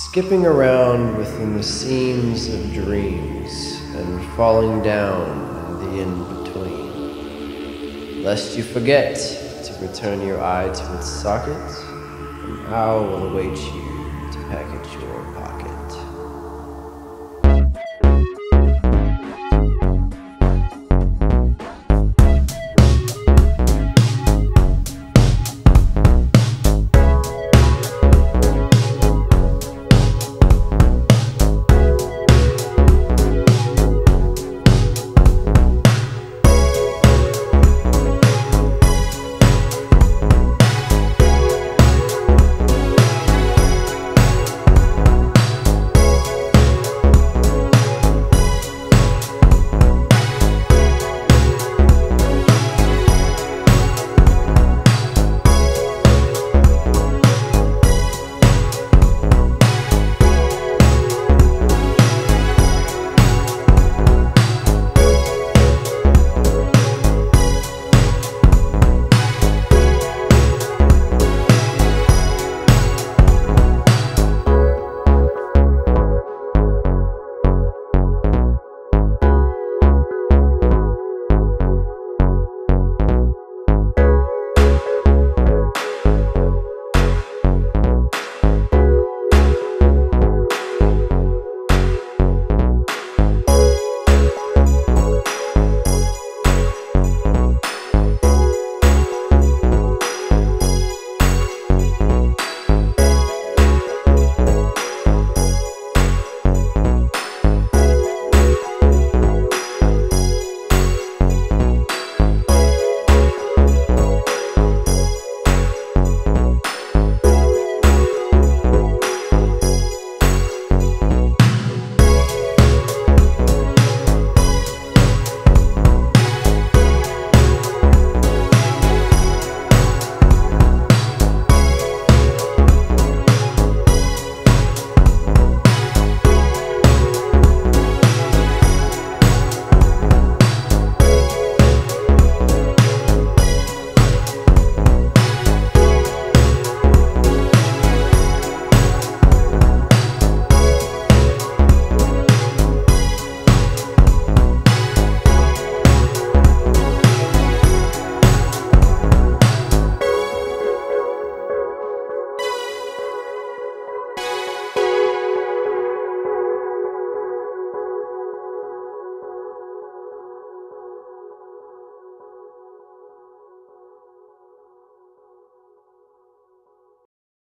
skipping around within the seams of dreams and falling down in the in-between, lest you forget to return your eye to its socket, an owl will await you to package your